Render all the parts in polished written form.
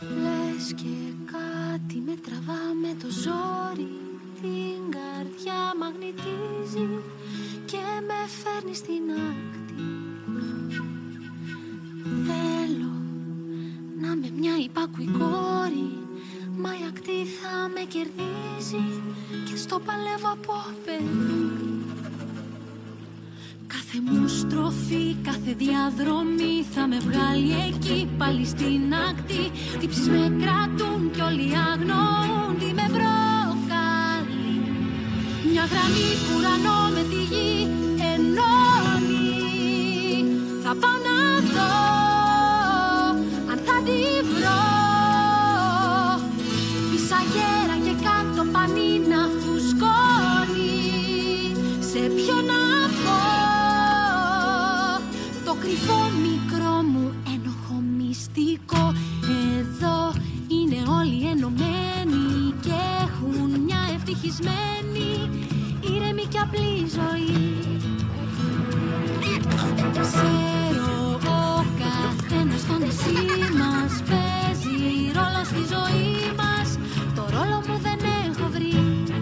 Λες και κάτι με τραβά με το ζόρι, την καρδιά μαγνητίζει και με φέρνει στην άκτη. Θέλω να με μια υπάκουη κόρη, μα η ακτή θα με κερδίζει και στο παλεύω από παιδί. Κάθε μου στροφή, κάθε διαδρομή θα με βγάλει εκεί πάλι στην ακτή. Τύψεις με κρατούν κι όλοι αγνοούν τι με προκαλεί. Μια γραμμή που ουρανό με τη γη ενώνει. Θα πάω να δω αν θα τη βρω. Φυσαγέρα και κάτω πανί να φουσκώνει. Σε ποιο να πω το κρυφό μικρό μου ένοχο μυστικό. Εδώ είναι όλοι ενωμένοι και έχουν μια ευτυχισμένη ήρεμη και απλή ζωή. Ξέρω ο καθένας στο νησί μας παίζει ρόλο στη ζωή μας. Το ρόλο μου δεν έχω βρει.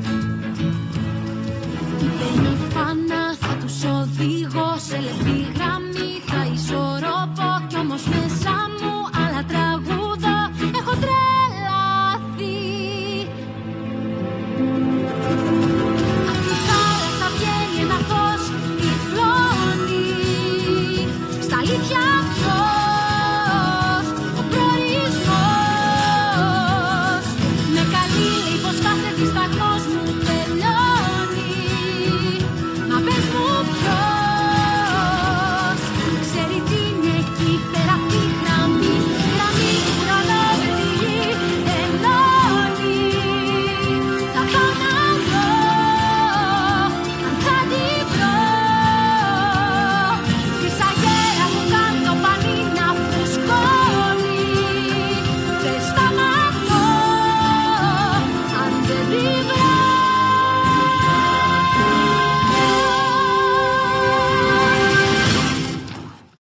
Υπερήφανα θα τους οδηγώ σε λεπτή γραμμή. Θα ισορροπώ κι όμως μέσα μου άλλα τραγούδω. Έχω τρελαθεί. Απ' τη θάλασσα βγαίνει ένα φως τυφλώνει. Στα αλήθεια αυτό